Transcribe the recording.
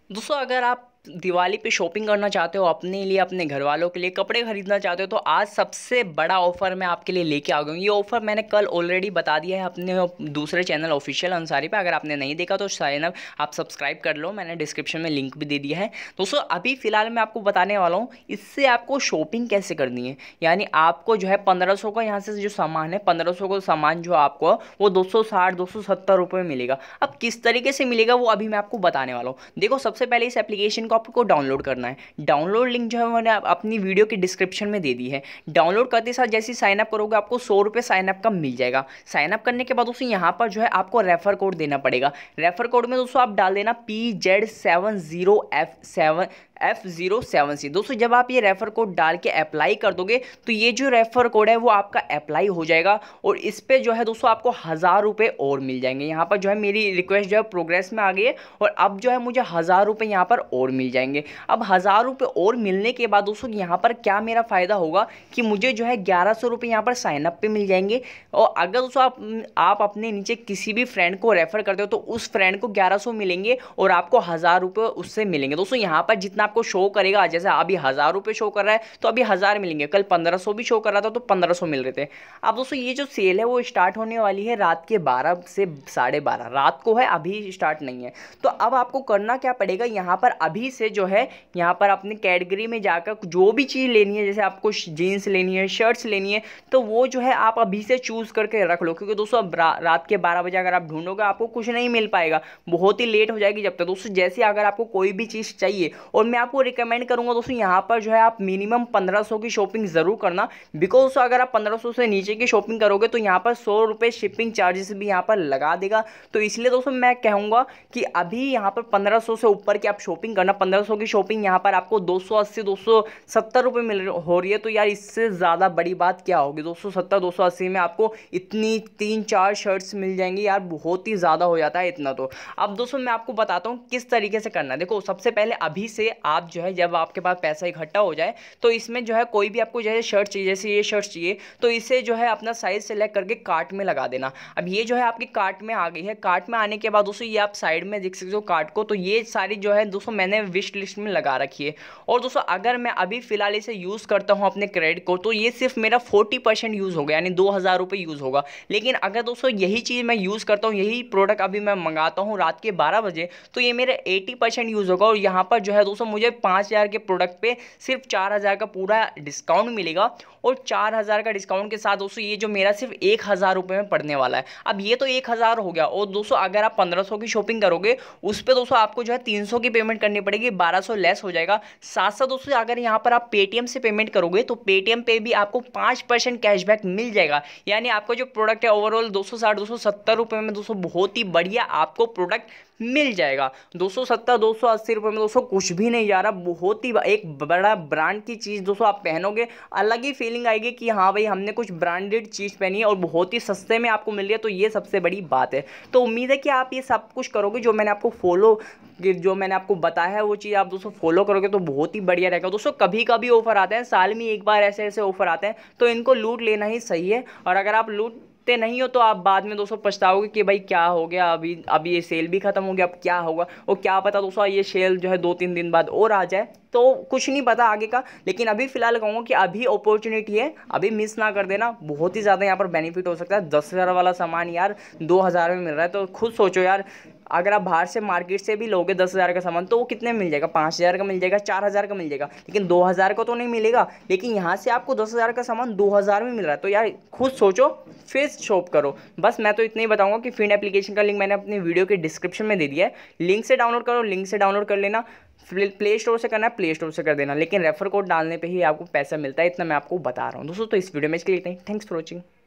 दोस्तों अगर आप दिवाली पे शॉपिंग करना चाहते हो अपने लिए, अपने घर वालों के लिए कपड़े खरीदना चाहते हो, तो आज सबसे बड़ा ऑफर मैं आपके लिए लेके आ गया हूँ। ये ऑफर मैंने कल ऑलरेडी बता दिया है अपने दूसरे चैनल ऑफिशियल अंसारी पे। अगर आपने नहीं देखा तो चैनल आप सब्सक्राइब कर लो, मैंने डिस्क्रिप्शन में लिंक भी दे दिया है। दोस्तों अभी फ़िलहाल मैं आपको बताने वाला हूँ इससे आपको शॉपिंग कैसे करनी है। यानी आपको जो है 1500 का यहाँ से जो सामान है, 1500 का सामान जो आपको वो 260 270 रुपये में मिलेगा। अब किस तरीके से मिलेगा वो अभी मैं आपको बताने वाला हूँ। देखो सबसे पहले इस एप्लीकेशन को आपको डाउनलोड करना है। डाउनलोड लिंक जो है मैंने अपनी वीडियो के डिस्क्रिप्शन में दे दी है। डाउनलोड करते साथ जैसे साइन अप करोगे आपको 100 रुपये साइन अप का मिल जाएगा। साइन अप करने के बाद दोस्तों यहाँ पर जो है आपको रेफर कोड देना पड़ेगा। रेफर कोड में दोस्तों आप डाल देना PZ70F7F07C। दोस्तों जब आप ये रेफर कोड डाल के अप्लाई कर दोगे तो ये जो रेफर कोड है वो आपका अप्लाई हो जाएगा और इस पे जो है दोस्तों आपको 1000 रुपये और मिल जाएंगे। यहाँ पर जो है मेरी रिक्वेस्ट जो है प्रोग्रेस में आ गई है और अब जो है मुझे 1000 रुपये यहाँ पर और मिल जाएंगे। अब 1000 रुपये और मिलने के बाद दोस्तों यहाँ पर क्या मेरा फ़ायदा होगा कि मुझे जो है 1100 रुपये यहाँ पर साइनअप पे मिल जाएंगे। और अगर दोस्तों आप अपने नीचे किसी भी फ्रेंड को रेफ़र करते हो तो उस फ्रेंड को 1100 मिलेंगे और आपको 1000 रुपये उससे मिलेंगे। दोस्तों यहाँ पर जितना आपको शो करेगा, जैसे अभी 1000 रुपये शो कर रहा है तो अभी 1000 मिलेंगे, कल 1500 भी शो कर रहा था तो 1500 मिल रहे थे। अब दोस्तों ये जो सेल है वो स्टार्ट होने वाली है रात के 12 से 12:30 रात को है, अभी स्टार्ट नहीं है। तो अब आपको करना क्या पड़ेगा, यहाँ पर अभी से जो है यहाँ पर अपनी कैटेगरी में जाकर जो भी चीज़ लेनी है, जैसे आपको जीन्स लेनी है, शर्ट्स लेनी है, तो वो जो है आप अभी से चूज़ करके रख लो। क्योंकि दोस्तों अब रात के 12 बजे अगर आप ढूंढोगे आपको कुछ नहीं मिल पाएगा, बहुत ही लेट हो जाएगी जब तक। दोस्तों जैसे अगर आपको कोई भी चीज़ चाहिए, और मैं आपको रिकमेंड करूँगा दोस्तों यहाँ पर जो है आप मिनिमम 1500 की शॉपिंग ज़रूर करना। बिकॉज अगर आप 1500 से नीचे की शॉपिंग करोगे तो यहाँ पर 100 रुपये शिपिंग चार्जेस भी यहाँ पर लगा देगा। तो इसलिए दोस्तों मैं कहूँगा कि अभी यहाँ पर 1500 से ऊपर की आप शॉपिंग करना। 1500 की शॉपिंग यहाँ पर आपको 280 270 रुपये हो रही है, तो यार इससे ज़्यादा बड़ी बात क्या होगी। 270 280 में आपको इतनी 3-4 शर्ट्स मिल जाएंगी यार, बहुत ही ज़्यादा हो जाता है इतना। तो अब दोस्तों मैं आपको बताता हूँ किस तरीके से करना है। देखो सबसे पहले अभी से आप जो है जब आपके पास पैसा इकट्ठा हो जाए तो इसमें जो है कोई भी आपको जैसे शर्ट चाहिए, जैसे ये शर्ट चाहिए, तो इसे जो है अपना साइज सेलेक्ट करके कार्ट में लगा देना। अब ये जो है आपकी कार्ट में आ गई है। कार्ट में आने के बाद दोस्तों ये आप साइड में देख सकते हो कार्ट को, तो ये सारी जो है दोस्तों मैंने विश लिस्ट में लगा रखी है। और दोस्तों अगर मैं अभी फ़िलहाल इसे यूज़ करता हूँ अपने क्रेडिट को, तो ये सिर्फ मेरा 40% यूज़ होगा, यानी 2000 रुपये यूज़ होगा। लेकिन अगर दोस्तों यही चीज़ मैं यूज़ करता हूँ, यही प्रोडक्ट अभी मैं मंगाता हूँ रात के 12 बजे, तो ये मेरा 80% यूज़ होगा। और यहाँ पर जो है दोस्तों मुझे 5000 के प्रोडक्ट पे सिर्फ 4000 का पूरा डिस्काउंट मिलेगा। और 4000 का डिस्काउंट के साथ दोस्तों ये जो मेरा सिर्फ 1000 रुपये में पड़ने वाला है। अब ये तो 1000 हो गया। और दोस्तों अगर आप 1500 की शॉपिंग करोगे उस पर दोस्तों आपको जो है 300 की पेमेंट करनी पड़ेगी, 1200 लेस हो जाएगा। साथ साथ दोस्तों अगर यहाँ पर आप पेटीएम से पेमेंट करोगे तो पेटीएम पे भी आपको 5% कैशबैक मिल जाएगा। यानी आपका जो प्रोडक्ट है ओवरऑल 260 270 रुपये में दोस्तों बहुत ही बढ़िया आपको प्रोडक्ट मिल जाएगा। 270 280 रुपये में दोस्तों कुछ भी नहीं जा रहा, बहुत ही एक बड़ा ब्रांड की चीज़ दोस्तों आप पहनोगे, अलग ही फीलिंग आएगी कि हाँ भाई हमने कुछ ब्रांडेड चीज़ पहनी है और बहुत ही सस्ते में आपको मिल रही है। तो ये सबसे बड़ी बात है। तो उम्मीद है कि आप ये सब कुछ करोगे जो मैंने आपको बताया है, वो चीज़ आप दोस्तों फॉलो करोगे तो बहुत ही बढ़िया रहेगा। दोस्तों कभी कभी ऑफर आते हैं, साल में एक बार ऐसे ऐसे ऑफर आते हैं, तो इनको लूट लेना ही सही है। और अगर आप लूटते नहीं हो तो आप बाद में दोस्तों पछताओगे कि भाई क्या हो गया, अभी ये सेल भी खत्म हो गया, अब क्या होगा। और क्या पता दोस्तों ये सेल जो है 2-3 दिन बाद और आ जाए, तो कुछ नहीं पता आगे का। लेकिन अभी फिलहाल कहूँगा कि अभी अपॉर्चुनिटी है, अभी मिस ना कर देना, बहुत ही ज़्यादा यहाँ पर बेनिफिट हो सकता है। 10,000 वाला सामान यार 2000 में मिल रहा है, तो खुद सोचो यार, अगर आप बाहर से मार्केट से भी लोगे 10,000 का सामान तो वो कितने में मिल जाएगा, 5000 का मिल जाएगा, 4000 का मिल जाएगा, लेकिन 2000 का तो नहीं मिलेगा। लेकिन यहाँ से आपको 10,000 का सामान 2000 में मिल रहा है, तो यार खुद सोचो फिर शॉप करो। बस मैं तो इतना ही बताऊंगा कि फिंड एप्लीकेशन का लिंक मैंने अपनी वीडियो के डिस्क्रिप्शन में दे दिया है, लिंक से डाउनलोड करो, लिंक से डाउनलोड कर लेना। प्ले स्टोर से करना है प्ले स्टोर से कर देना, लेकिन रेफर कोड डालने पे ही आपको पैसा मिलता है, इतना मैं आपको बता रहा हूँ दोस्तों। तो इस वीडियो में इसके लिए थैंक्स फॉर वॉचिंग।